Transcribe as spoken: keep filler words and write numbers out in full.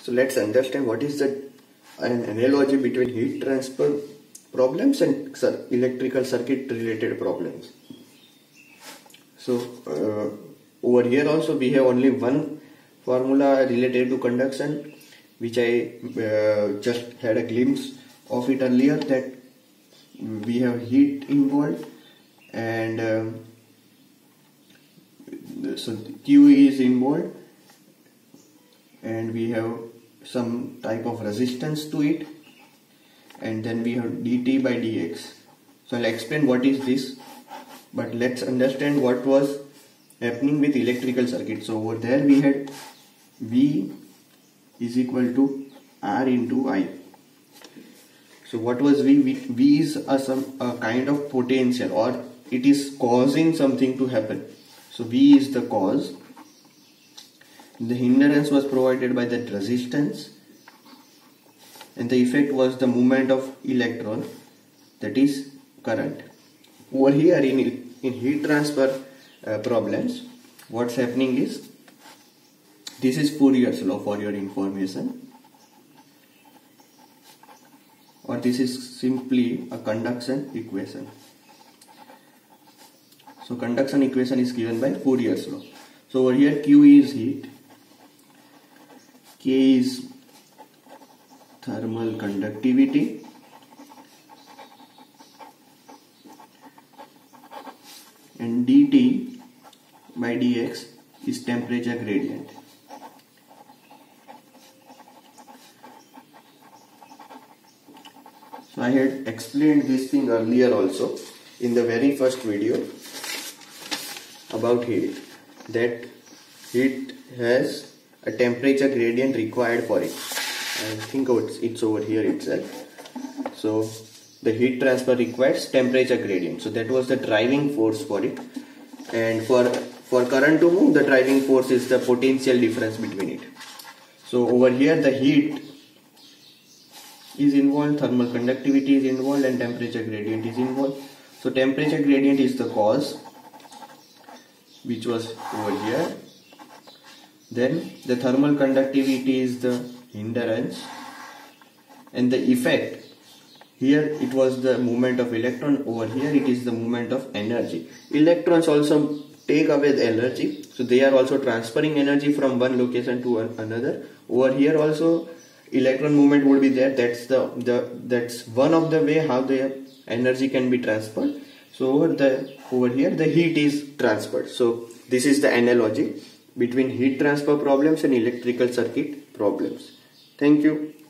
So let's understand what is the an analogy between heat transfer problems and electrical circuit related problems. So uh, over here also we have only one formula related to conduction, which I uh, just had a glimpse of it earlier, that we have heat involved, and um, so Q is involved, and we have some type of resistance to it, and then we have dt by dx. So I'll explain what is this, but let's understand what was happening with electrical circuit. So over there we had V is equal to R into I. So what was V? V is a, some, a kind of potential, or it is causing something to happen. So V is the cause. The hindrance was provided by that resistance, and the effect was the movement of electron, that is current. Over here in, in heat transfer uh, problems, what's happening is, this is Fourier's law for your information, or this is simply a conduction equation. So conduction equation is given by Fourier's law. So over here Q is heat, K is thermal conductivity, and dt by dx is temperature gradient. So I had explained this thing earlier also in the very first video about heat, that heat has a temperature gradient required for it. I think it's over here itself. So the heat transfer requires temperature gradient. So that was the driving force for it. And for, for current to move, the driving force is the potential difference between it. So over here the heat is involved, thermal conductivity is involved, and temperature gradient is involved. So temperature gradient is the cause, which was over here. Then the thermal conductivity is the hindrance, and the effect, here it was the movement of electron, over here it is the movement of energy. Electrons also take away the energy, so they are also transferring energy from one location to another. Over here also electron movement would be there. That's the, the that's one of the way how the energy can be transferred. So over the over here the heat is transferred. So this is the analogy between heat transfer problems and electrical circuit problems. Thank you.